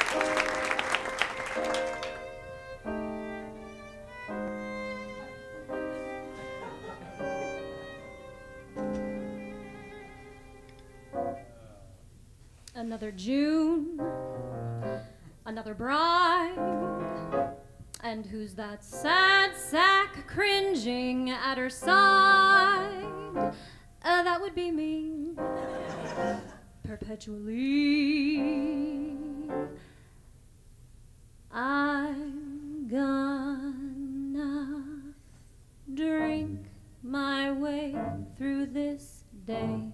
Another June, another bride, and who's that sad sack cringing at her side? That would be me, perpetually. I'm gonna drink my way through this day.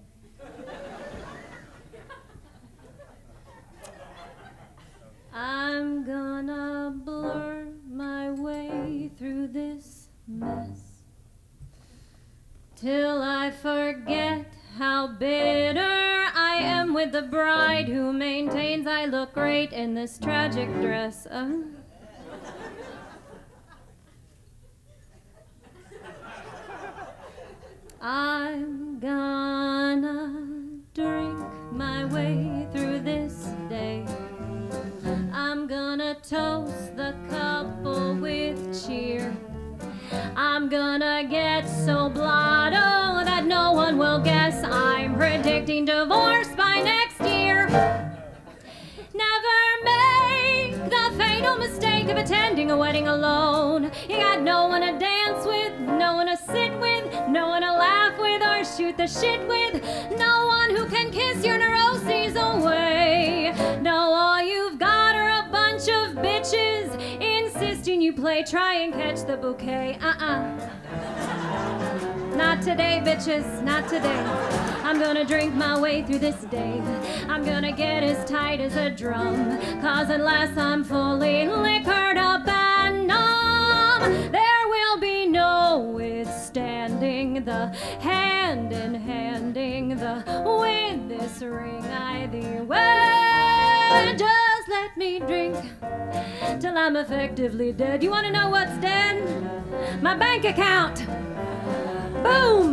I'm gonna blur my way through this mess till I forget how bitter I am with the bride who maintains I look great in this tragic dress. I'm gonna drink my way through this day. I'm gonna toast the couple with cheer. I'm gonna get so blotto that no one will guess I'm predicting divorce by next year. Never make the fatal mistake of attending a wedding alone. You got no one to dance with, no one to sit with, no one to laugh with or shoot the shit with, no one who can kiss your neuroses away. No, all you've got are a bunch of bitches insisting you play try and catch the bouquet. Not today, bitches, not today. I'm gonna drink my way through this day. I'm gonna get as tight as a drum, 'cause unless I'm fully liquored up and numb, there will be no withstanding the hand in handing the with this ring I thee wear. Just let me drink till I'm effectively dead. You wanna know what's dead? My bank account. Boom!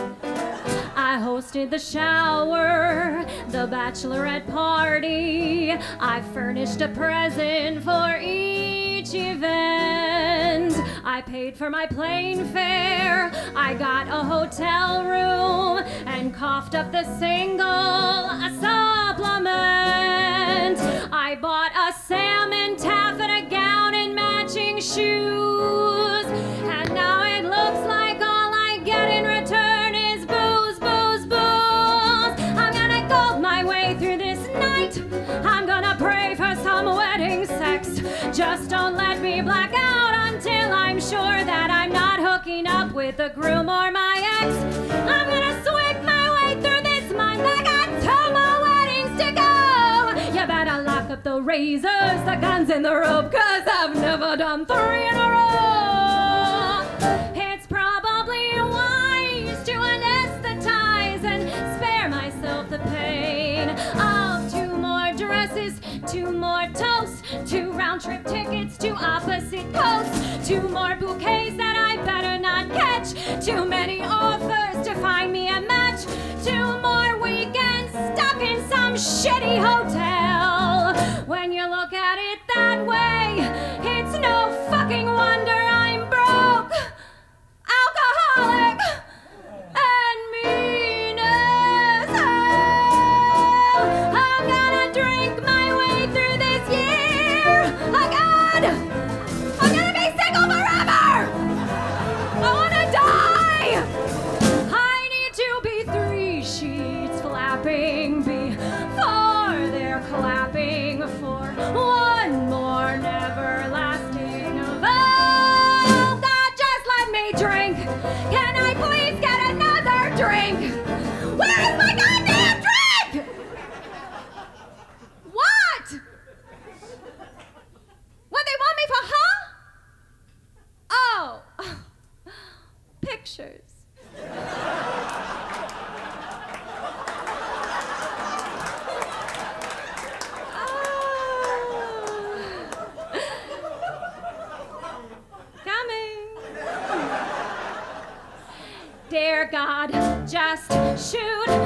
I hosted the shower, the bachelorette party. I furnished a present for each event. I paid for my plane fare. I got a hotel room and coughed up the single supplement. I bought a salmon taffeta gown and matching shoes. And now it looks like all I get in return is booze, booze, booze. I'm gonna gold my way through this night. I'm gonna pray for some wedding sex. Just don't let me black out until I'm sure that I'm not hooking up with the groom or my ex. I'm gonna swig my way through this month. I got 2 more weddings to go. You better lock up the razors, the guns, and the rope, 'cause I've never done 3 in a row. It's probably wise to anesthetize and spare myself the pain of 2 more dresses, 2 more toasts, 2 round-trip tickets to opposite coasts, 2 more bouquets that I better not catch, too many offers to find me a match, 2 more weekends stuck in some shitty hotel. When you look at it that way, it's no fucking wonder I'm broke, alcoholic, and mean as hell. I'm gonna drink my way through this year. Oh God, I'm gonna be single forever. I wanna die. I need to be 3 sheets flapping before they're clapping for 1 more never-lasting vow. God, just let me drink. Can I please get another drink? Where is my goddamn drink? What? What they want me for, huh? Oh, pictures. Coming. Dear God, just shoot